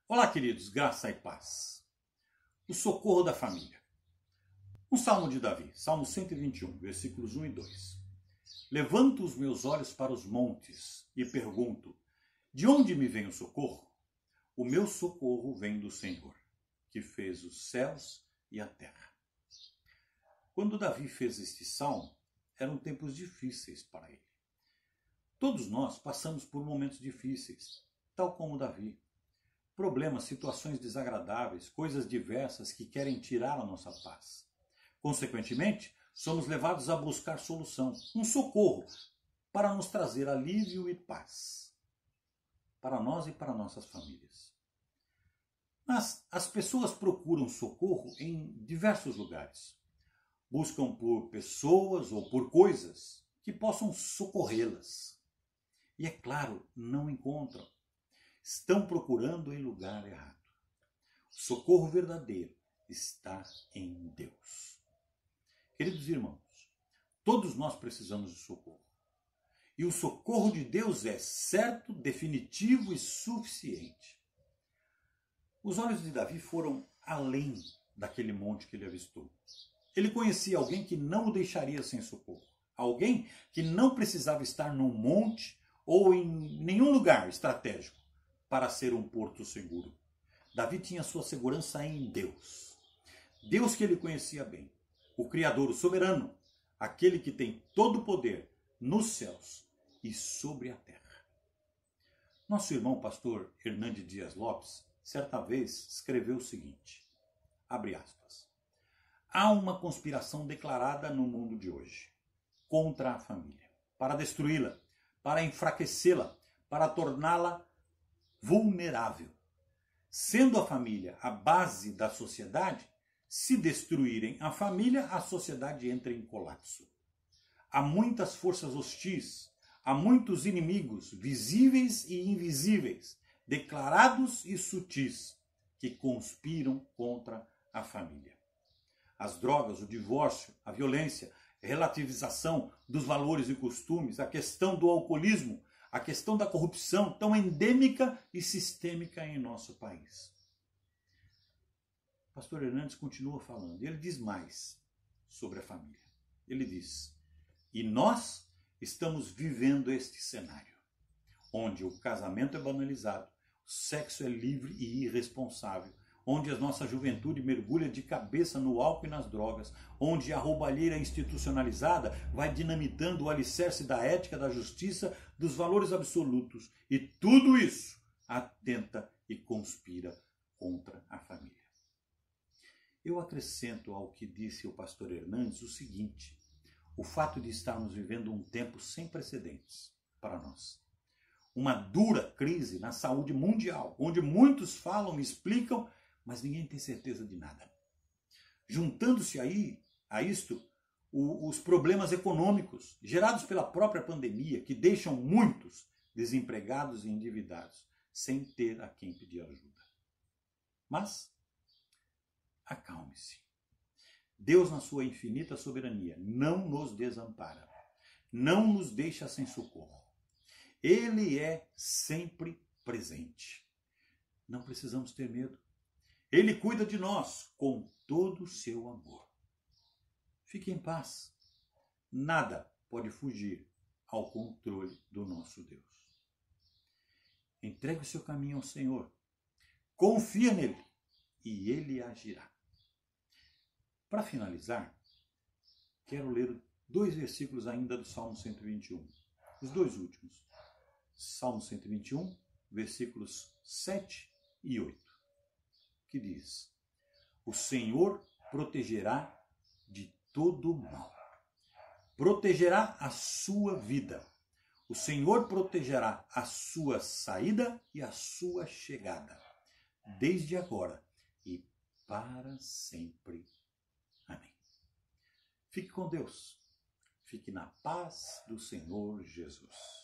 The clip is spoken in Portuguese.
Olá, queridos, graça e paz. O socorro da família. Um salmo de Davi, Salmo 121, versículos 1 e 2. Levanto os meus olhos para os montes e pergunto: de onde me vem o socorro? O meu socorro vem do Senhor, que fez os céus e a terra. Quando Davi fez este salmo, eram tempos difíceis para ele. Todos nós passamos por momentos difíceis, tal como Davi. Problemas, situações desagradáveis, coisas diversas que querem tirar a nossa paz. Consequentemente, somos levados a buscar solução, um socorro, para nos trazer alívio e paz, para nós e para nossas famílias. Mas as pessoas procuram socorro em diversos lugares. Buscam por pessoas ou por coisas que possam socorrê-las. E é claro, não encontram. Estão procurando em lugar errado. O socorro verdadeiro está em Deus. Queridos irmãos, todos nós precisamos de socorro. E o socorro de Deus é certo, definitivo e suficiente. Os olhos de Davi foram além daquele monte que ele avistou. Ele conhecia alguém que não o deixaria sem socorro. Alguém que não precisava estar num monte ou em nenhum lugar estratégico para ser um porto seguro. Davi tinha sua segurança em Deus. Deus que ele conhecia bem. O Criador, o soberano. Aquele que tem todo o poder nos céus e sobre a terra. Nosso irmão pastor Hernandes Dias Lopes, certa vez, escreveu o seguinte, abre aspas, há uma conspiração declarada no mundo de hoje contra a família, para destruí-la, para enfraquecê-la, para torná-la vulnerável. Sendo a família a base da sociedade, se destruírem a família, a sociedade entra em colapso. Há muitas forças hostis, há muitos inimigos, visíveis e invisíveis, declarados e sutis, que conspiram contra a família. As drogas, o divórcio, a violência, a relativização dos valores e costumes, a questão do alcoolismo, a questão da corrupção tão endêmica e sistêmica em nosso país. O pastor Hernandes continua falando, e ele diz mais sobre a família. Ele diz, e nós estamos vivendo este cenário, onde o casamento é banalizado, o sexo é livre e irresponsável, onde a nossa juventude mergulha de cabeça no álcool e nas drogas, onde a roubalheira institucionalizada vai dinamitando o alicerce da ética, da justiça, dos valores absolutos. E tudo isso atenta e conspira contra a família. Eu acrescento ao que disse o pastor Hernandes o seguinte, o fato de estarmos vivendo um tempo sem precedentes para nós. Uma dura crise na saúde mundial, onde muitos falam e explicam, mas ninguém tem certeza de nada. Juntando-se a isto os problemas econômicos gerados pela própria pandemia, que deixam muitos desempregados e endividados, sem ter a quem pedir ajuda. Mas acalme-se. Deus, na sua infinita soberania, não nos desampara, não nos deixa sem socorro. Ele é sempre presente. Não precisamos ter medo. Ele cuida de nós com todo o seu amor. Fique em paz. Nada pode fugir ao controle do nosso Deus. Entregue o seu caminho ao Senhor. Confia nele e ele agirá. Para finalizar, quero ler 2 versículos ainda do Salmo 121. Os 2 últimos. Salmo 121, versículos 7 e 8. Que diz, o Senhor protegerá de todo mal. Protegerá a sua vida. O Senhor protegerá a sua saída e a sua chegada, desde agora e para sempre. Amém. Fique com Deus. Fique na paz do Senhor Jesus.